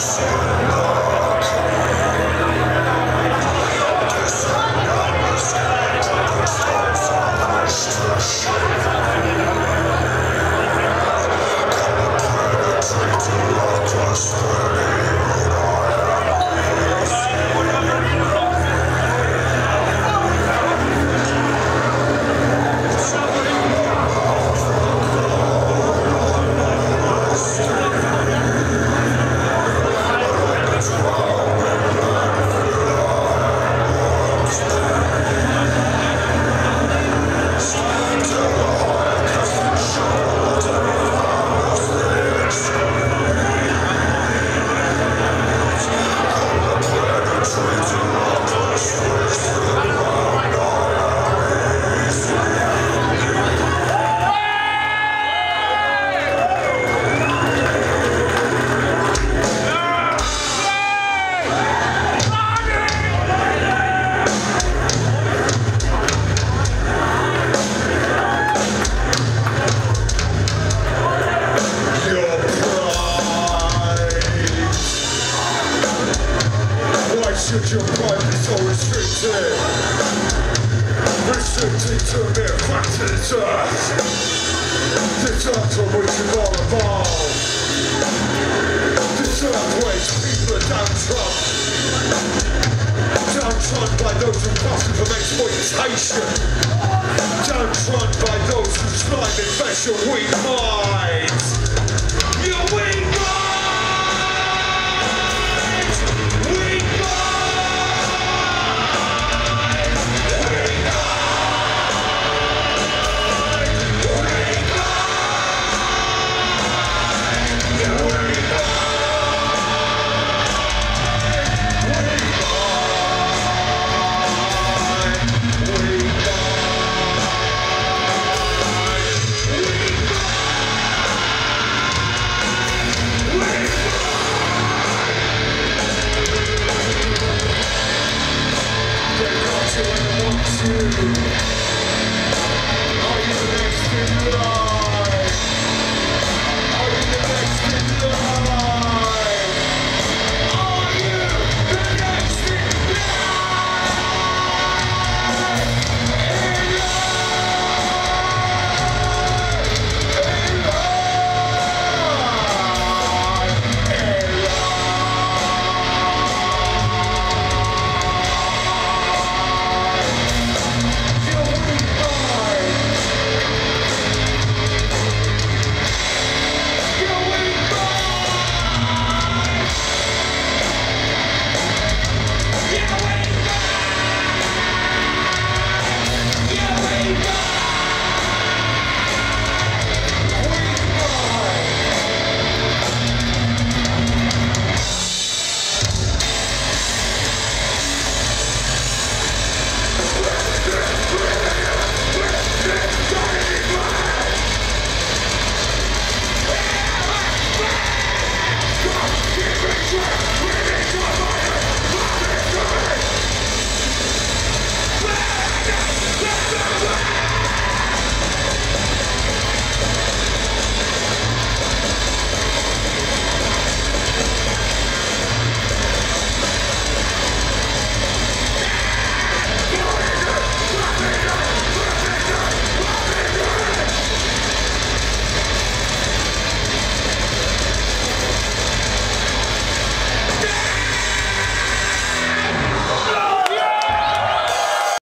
Should your pride be so restricted? Restricted to mere factors. This earth from which you've all evolved. This earth which people are downtrodden. Downtrodden by those who profit from exploitation. Downtrodden by those who slime infest your weak minds. Your weak minds! Yeah!